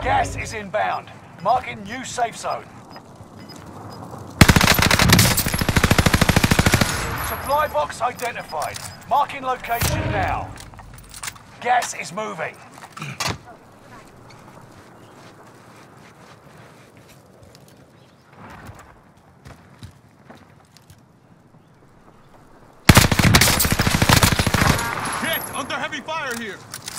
Gas is inbound. Marking new safe zone. Supply box identified. Marking location now. Gas is moving. Hit! Under heavy fire here!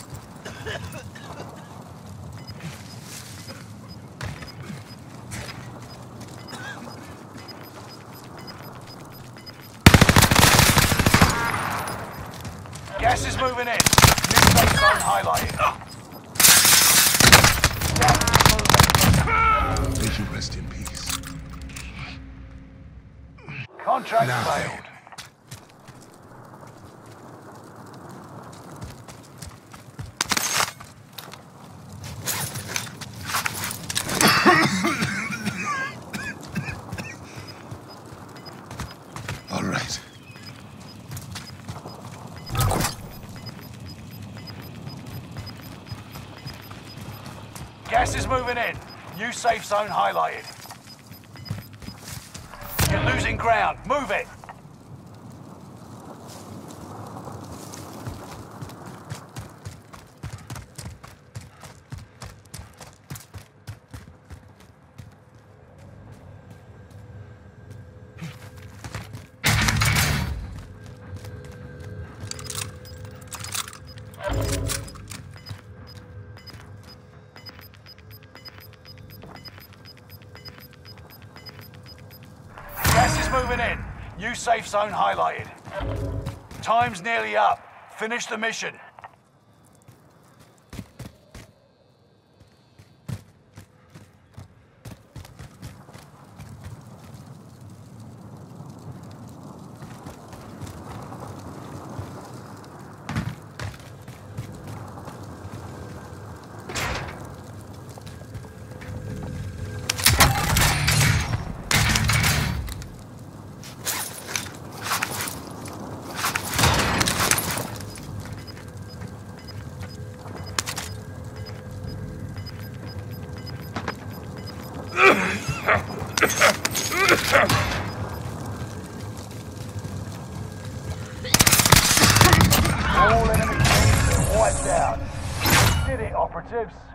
Gas is moving in. New safe zone highlighted. May you rest in peace. Contract Now failed. All right. Gas is moving in. New safe zone highlighted. You're losing ground. Move it. Gas is moving in. New safe zone highlighted. Time's nearly up. Finish the mission. All enemy teams are wiped out. Did it, operatives.